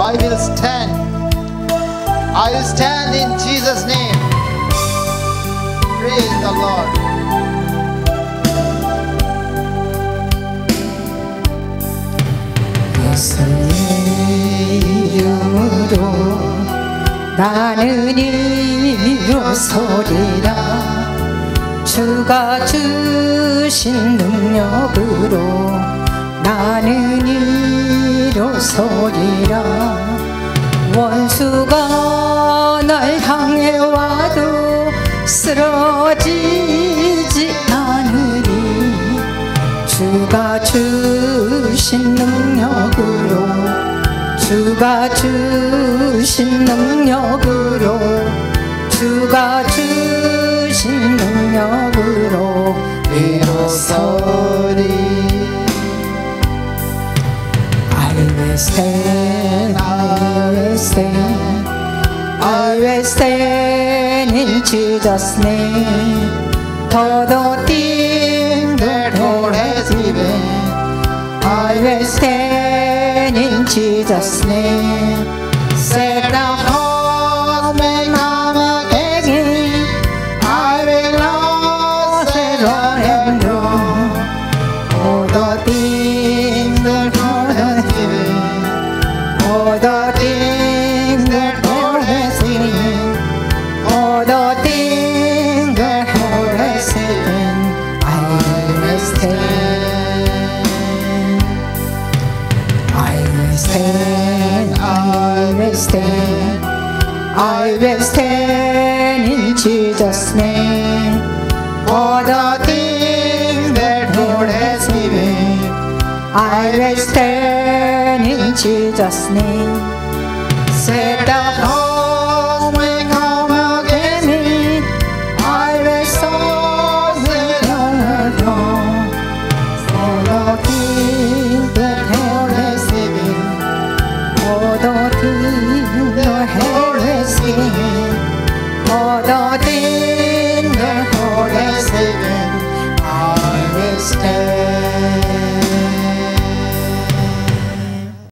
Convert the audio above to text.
I will stand. I will stand in Jesus' name. Praise the Lord. 예수의 이름으로 나는 일어서리라. 주가 주신 능력으로 나는 일어서리라. 원수가 날 향해 와도 쓰러지지 않으리. 주가 주신 능력으로, 주가 주신 능력으로, 주가 주신 능력으로 일어서리. I will stand, I will stand, I will stand in Jesus' name. For the thing that God has given, I will stand in Jesus' name. Set the horseman I'm begging, I will not set on and do. For the things that God has given, for the things that God has given, for the things that God has given, I will stand. I will stand, I will stand, I will stand in Jesus' name. For the things that God has given, I will stand in Jesus' name. Set the